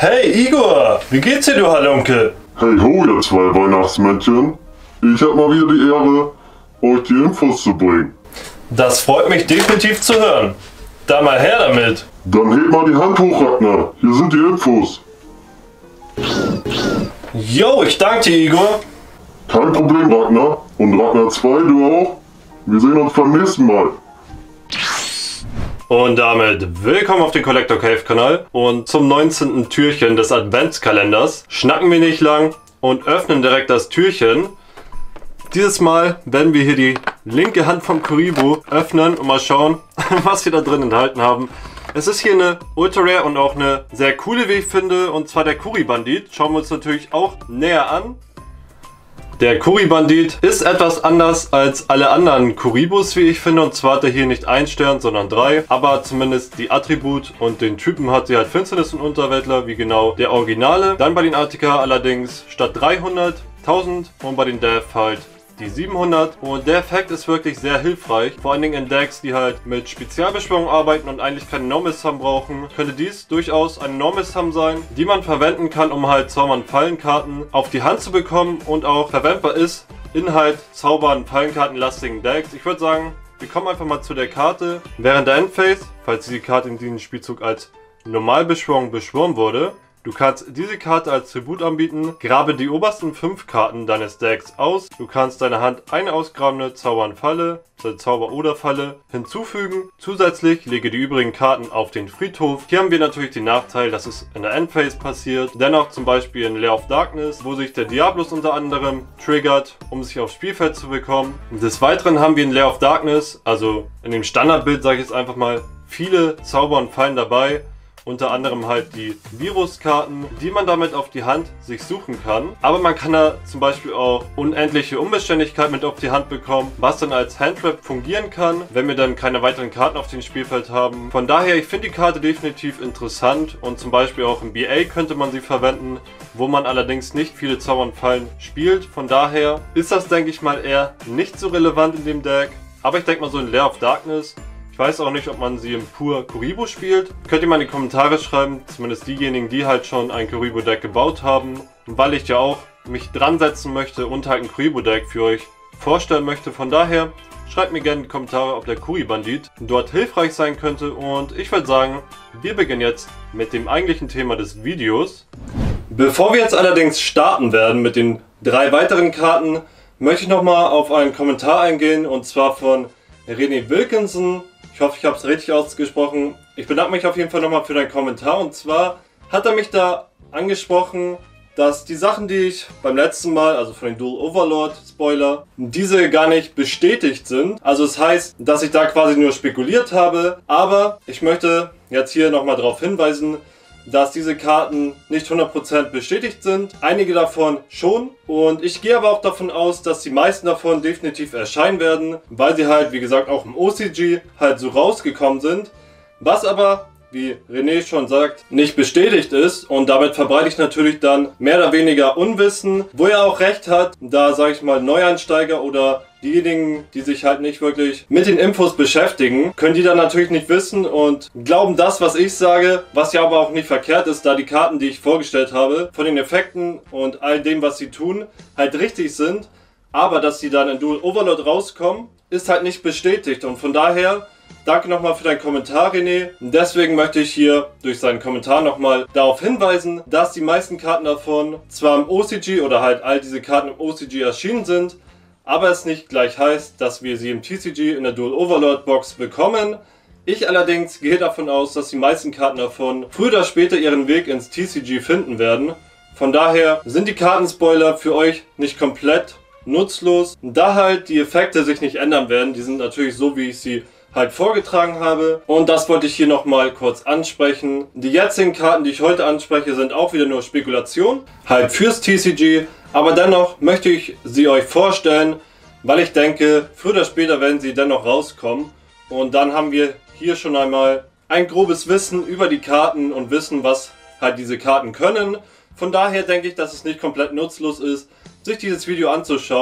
Hey Igor, wie geht's dir, du Halunke? Hey ho, ihr zwei Weihnachtsmännchen. Ich hab mal wieder die Ehre, euch die Infos zu bringen. Das freut mich definitiv zu hören. Dann mal her damit. Dann hebt mal die Hand hoch, Ragnar. Hier sind die Infos. Jo, ich danke dir, Igor. Kein Problem, Ragnar. Und Ragnar 2, du auch. Wir sehen uns beim nächsten Mal. Und damit willkommen auf dem Collector Cave Kanal. Und zum 19. Türchen des Adventskalenders schnacken wir nicht lang und öffnen direkt das Türchen. Dieses Mal werden wir hier die linke Hand vom Kuriboh öffnen und mal schauen, was wir da drin enthalten haben. Es ist hier eine Ultra Rare und auch eine sehr coole, wie ich finde, und zwar der Kuri-Bandit. Schauen wir uns natürlich auch näher an. Der Kuri-Bandit ist etwas anders als alle anderen Kuribos, wie ich finde, und zwar hat er hier nicht 1 Stern, sondern 3, aber zumindest die Attribut und den Typen hat sie halt Finsternis und Unterweltler, wie genau der Originale. Dann bei den Artika allerdings statt 300, 1000 und bei den Death halt die 700, und der Effekt ist wirklich sehr hilfreich, vor allen Dingen in Decks, die halt mit Spezialbeschwörung arbeiten und eigentlich keinen Normal Sum brauchen, könnte dies durchaus ein Normal Sum sein, die man verwenden kann, um halt Zauber- und Fallenkarten auf die Hand zu bekommen und auch verwendbar ist in halt Zauber- und Fallenkartenlastigen Decks. Ich würde sagen, wir kommen einfach mal zu der Karte. Während der Endphase, falls diese Karte in diesem Spielzug als Normalbeschwörung beschworen wurde, du kannst diese Karte als Tribut anbieten, grabe die obersten 5 Karten deines Decks aus. Du kannst deiner Hand eine ausgrabende Zauber- und Falle, Zauber oder Falle hinzufügen. Zusätzlich lege die übrigen Karten auf den Friedhof. Hier haben wir natürlich den Nachteil, dass es in der Endphase passiert. Dennoch zum Beispiel in Lair of Darkness, wo sich der Diabolus unter anderem triggert, um sich aufs Spielfeld zu bekommen. Des Weiteren haben wir in Lair of Darkness, also in dem Standardbild sage ich jetzt einfach mal, viele Zauber und Fallen dabei. Unter anderem halt die Viruskarten, die man damit auf die Hand sich suchen kann. Aber man kann da zum Beispiel auch unendliche Unbeständigkeit mit auf die Hand bekommen, was dann als Handtrap fungieren kann, wenn wir dann keine weiteren Karten auf dem Spielfeld haben. Von daher, ich finde die Karte definitiv interessant und zum Beispiel auch im BA könnte man sie verwenden, wo man allerdings nicht viele Zauber und Fallen spielt. Von daher ist das, denke ich mal, eher nicht so relevant in dem Deck. Aber ich denke mal so in Lair of Darkness. Ich weiß auch nicht, ob man sie im pur Kuriboh spielt. Könnt ihr mal in die Kommentare schreiben, zumindest diejenigen, die halt schon ein Kuriboh-Deck gebaut haben. Weil ich ja auch mich dran setzen möchte und halt ein Kuriboh-Deck für euch vorstellen möchte. Von daher, schreibt mir gerne in die Kommentare, ob der Kuri-Bandit dort hilfreich sein könnte. Und ich würde sagen, wir beginnen jetzt mit dem eigentlichen Thema des Videos. Bevor wir jetzt allerdings starten werden mit den 3 weiteren Karten, möchte ich nochmal auf einen Kommentar eingehen, und zwar von René Wilkinson. Ich hoffe, ich habe es richtig ausgesprochen. Ich bedanke mich auf jeden Fall nochmal für deinen Kommentar. Und zwar hat er mich da angesprochen, dass die Sachen, die ich beim letzten Mal, also von den Dual Overlord Spoiler, diese gar nicht bestätigt sind. Also es heißt, dass ich da quasi nur spekuliert habe. Aber ich möchte jetzt hier nochmal darauf hinweisen, dass diese Karten nicht 100% bestätigt sind. Einige davon schon. Und ich gehe aber auch davon aus, dass die meisten davon definitiv erscheinen werden, weil sie halt, wie gesagt, auch im OCG halt so rausgekommen sind. Was aber, wie René schon sagt, nicht bestätigt ist. Und damit verbreite ich natürlich dann mehr oder weniger Unwissen, wo er auch recht hat. Da, sage ich mal, Neueinsteiger oder diejenigen, die sich halt nicht wirklich mit den Infos beschäftigen, können die dann natürlich nicht wissen und glauben das, was ich sage, was ja aber auch nicht verkehrt ist, da die Karten, die ich vorgestellt habe, von den Effekten und all dem, was sie tun, halt richtig sind. Aber dass sie dann in Dual Overlord rauskommen, ist halt nicht bestätigt. Und von daher, danke nochmal für deinen Kommentar, René. Und deswegen möchte ich hier durch seinen Kommentar nochmal darauf hinweisen, dass die meisten Karten davon zwar im OCG oder halt all diese Karten im OCG erschienen sind, aber es nicht gleich heißt, dass wir sie im TCG in der Dual Overlord Box bekommen. Ich allerdings gehe davon aus, dass die meisten Karten davon früher oder später ihren Weg ins TCG finden werden. Von daher sind die Kartenspoiler für euch nicht komplett nutzlos, da halt die Effekte sich nicht ändern werden. Die sind natürlich so, wie ich sie halt vorgetragen habe. Und das wollte ich hier nochmal kurz ansprechen. Die jetzigen Karten, die ich heute anspreche, sind auch wieder nur Spekulation, halt fürs TCG. Aber dennoch möchte ich sie euch vorstellen, weil ich denke, früher oder später werden sie dennoch rauskommen. Und dann haben wir hier schon einmal ein grobes Wissen über die Karten und wissen, was halt diese Karten können. Von daher denke ich, dass es nicht komplett nutzlos ist, sich dieses Video anzuschauen.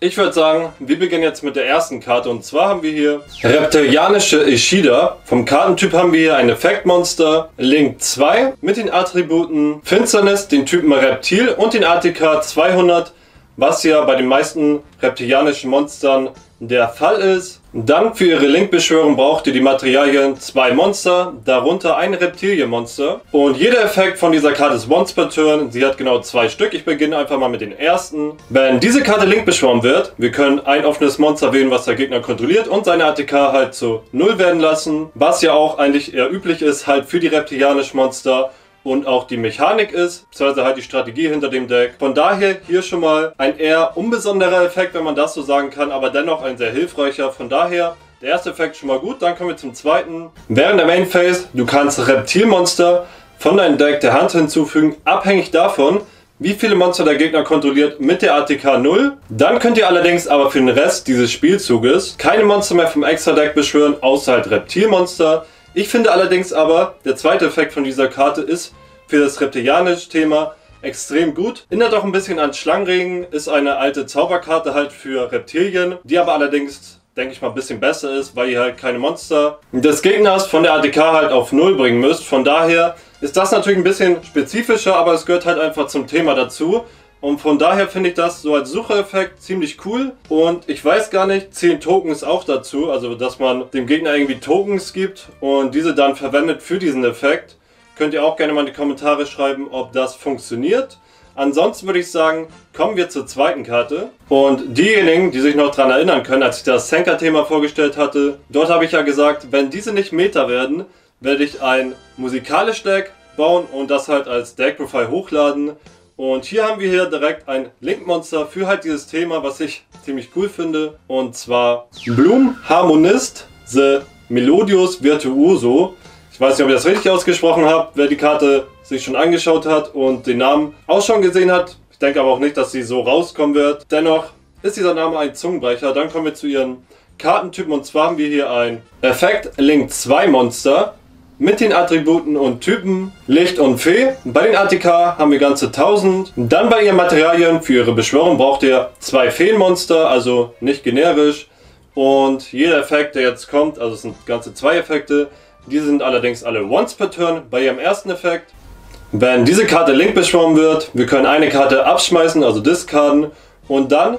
Ich würde sagen, wir beginnen jetzt mit der ersten Karte und zwar haben wir hier Reptilianische Ishida. Vom Kartentyp haben wir hier ein Effektmonster Link 2 mit den Attributen Finsternis, den Typen Reptil und den ATK 200, was ja bei den meisten reptilianischen Monstern der Fall ist. Dann für ihre Link-Beschwörung braucht ihr die Materialien 2 Monster, darunter ein Reptilienmonster. Und jeder Effekt von dieser Karte ist Once per Turn. Sie hat genau 2 Stück. Ich beginne einfach mal mit den ersten. Wenn diese Karte Link beschworen wird, wir können ein offenes Monster wählen, was der Gegner kontrolliert und seine ATK halt zu 0 werden lassen. Was ja auch eigentlich eher üblich ist, halt für die reptilianischen Monster. Und auch die Mechanik ist, beziehungsweise halt die Strategie hinter dem Deck. Von daher hier schon mal ein eher unbesonderer Effekt, wenn man das so sagen kann, aber dennoch ein sehr hilfreicher. Von daher der erste Effekt schon mal gut, dann kommen wir zum zweiten. Während der Main Phase, du kannst Reptilmonster von deinem Deck der Hand hinzufügen, abhängig davon, wie viele Monster der Gegner kontrolliert mit der ATK 0. Dann könnt ihr allerdings aber für den Rest dieses Spielzuges keine Monster mehr vom Extra-Deck beschwören, außer halt Reptilmonster. Ich finde allerdings aber, der zweite Effekt von dieser Karte ist für das reptilianische Thema extrem gut. Erinnert auch ein bisschen an Schlangenregen, ist eine alte Zauberkarte halt für Reptilien, die aber allerdings, denke ich mal, ein bisschen besser ist, weil ihr halt keine Monster des Gegners von der ATK halt auf 0 bringen müsst. Von daher ist das natürlich ein bisschen spezifischer, aber es gehört halt einfach zum Thema dazu. Und von daher finde ich das so als Suchereffekt ziemlich cool. Und ich weiß gar nicht, 10 Tokens auch dazu. Also, dass man dem Gegner irgendwie Tokens gibt und diese dann verwendet für diesen Effekt. Könnt ihr auch gerne mal in die Kommentare schreiben, ob das funktioniert. Ansonsten würde ich sagen, kommen wir zur zweiten Karte. Und diejenigen, die sich noch daran erinnern können, als ich das Senka-Thema vorgestellt hatte, dort habe ich ja gesagt, wenn diese nicht Meta werden, werde ich ein musikalisches Deck bauen und das halt als Deck-Profile hochladen. Und hier haben wir hier direkt ein Link-Monster für halt dieses Thema, was ich ziemlich cool finde. Und zwar Bloom Harmonist The Melodius Virtuoso. Ich weiß nicht, ob ich das richtig ausgesprochen habe, wer die Karte sich schon angeschaut hat und den Namen auch schon gesehen hat. Ich denke aber auch nicht, dass sie so rauskommen wird. Dennoch ist dieser Name ein Zungenbrecher. Dann kommen wir zu ihren Kartentypen und zwar haben wir hier ein Effekt Link 2 Monster. Mit den Attributen und Typen Licht und Fee. Bei den ATK haben wir ganze 1000. Dann bei ihren Materialien für ihre Beschwörung braucht ihr 2 Feenmonster, also nicht generisch. Und jeder Effekt, der jetzt kommt, also es sind ganze 2 Effekte, diese sind allerdings alle Once per Turn bei ihrem ersten Effekt. Wenn diese Karte Link beschworen wird, wir können eine Karte abschmeißen, also discarden, und dann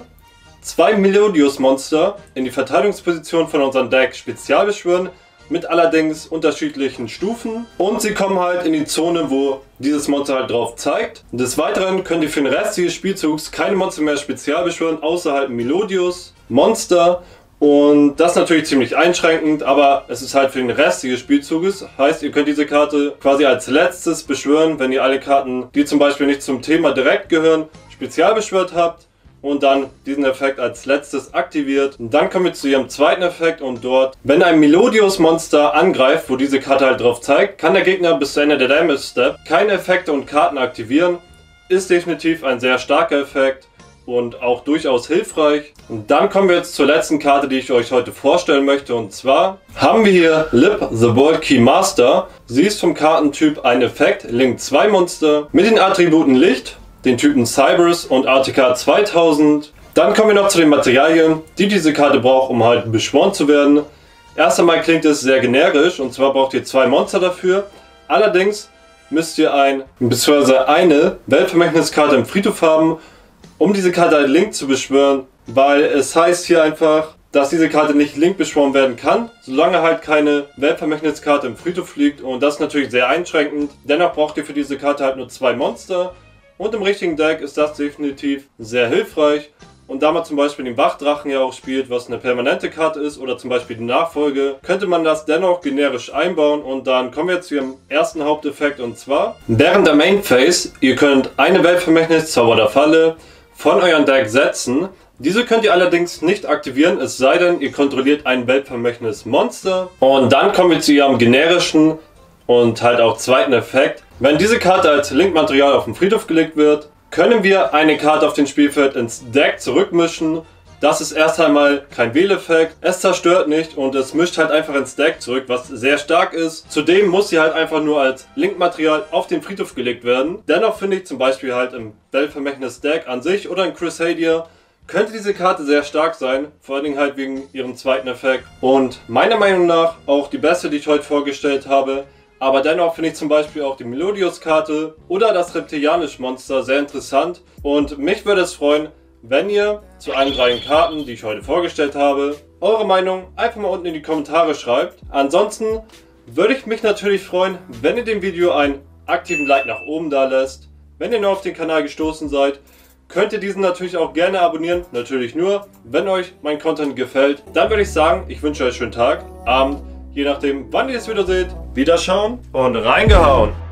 2 Melodius Monster in die Verteidigungsposition von unserem Deck spezial beschwören. Mit allerdings unterschiedlichen Stufen und sie kommen halt in die Zone, wo dieses Monster halt drauf zeigt. Des Weiteren könnt ihr für den Rest dieses Spielzugs keine Monster mehr spezial beschwören, außer halt Melodius Monster, und das ist natürlich ziemlich einschränkend, aber es ist halt für den Rest dieses Spielzuges. Heißt, ihr könnt diese Karte quasi als letztes beschwören, wenn ihr alle Karten, die zum Beispiel nicht zum Thema direkt gehören, spezial beschwört habt. Und dann diesen Effekt als letztes aktiviert. Und dann kommen wir zu ihrem zweiten Effekt und dort, wenn ein Melodius Monster angreift, wo diese Karte halt drauf zeigt, kann der Gegner bis zu Ende der Damage Step keine Effekte und Karten aktivieren. Ist definitiv ein sehr starker Effekt und auch durchaus hilfreich. Und dann kommen wir jetzt zur letzten Karte, die ich euch heute vorstellen möchte. Und zwar haben wir hier Lip the World Key Master. Sie ist vom Kartentyp ein Effekt, Link 2 Monster mit den Attributen Licht, den Typen Cybers und ATK 2000. Dann kommen wir noch zu den Materialien, die diese Karte braucht, um halt beschworen zu werden. Erst einmal klingt es sehr generisch und zwar braucht ihr 2 Monster dafür. Allerdings müsst ihr eine Weltvermächtniskarte im Friedhof haben, um diese Karte halt Link zu beschwören, weil es heißt hier einfach, dass diese Karte nicht Link beschworen werden kann, solange halt keine Weltvermächtniskarte im Friedhof liegt, und das ist natürlich sehr einschränkend. Dennoch braucht ihr für diese Karte halt nur 2 Monster. Und im richtigen Deck ist das definitiv sehr hilfreich. Und da man zum Beispiel den Wachdrachen ja auch spielt, was eine permanente Karte ist, oder zum Beispiel die Nachfolge, könnte man das dennoch generisch einbauen. Und dann kommen wir zu ihrem ersten Haupteffekt, und zwar während der Main Phase, ihr könnt eine Weltvermächtnis Zauber der Falle von eurem Deck setzen. Diese könnt ihr allerdings nicht aktivieren, es sei denn, ihr kontrolliert ein Weltvermächtnis Monster. Und dann kommen wir zu ihrem generischen und halt auch zweiten Effekt. Wenn diese Karte als Link-Material auf den Friedhof gelegt wird, können wir eine Karte auf dem Spielfeld ins Deck zurückmischen. Das ist erst einmal kein Wähleffekt, es zerstört nicht und es mischt halt einfach ins Deck zurück, was sehr stark ist. Zudem muss sie halt einfach nur als Link-Material auf den Friedhof gelegt werden. Dennoch finde ich zum Beispiel halt im Weltvermächtnis Deck an sich oder in Crusadia könnte diese Karte sehr stark sein, vor allen Dingen halt wegen ihrem zweiten Effekt. Und meiner Meinung nach auch die beste, die ich heute vorgestellt habe. Aber dennoch finde ich zum Beispiel auch die Melodius-Karte oder das Reptilianisch-Monster sehr interessant. Und mich würde es freuen, wenn ihr zu allen 3 Karten, die ich heute vorgestellt habe, eure Meinung einfach mal unten in die Kommentare schreibt. Ansonsten würde ich mich natürlich freuen, wenn ihr dem Video einen aktiven Like nach oben da lässt. Wenn ihr neu auf den Kanal gestoßen seid, könnt ihr diesen natürlich auch gerne abonnieren. Natürlich nur, wenn euch mein Content gefällt. Dann würde ich sagen, ich wünsche euch einen schönen Tag, Abend, je nachdem wann ihr es wieder seht. Wiederschauen und reingehauen!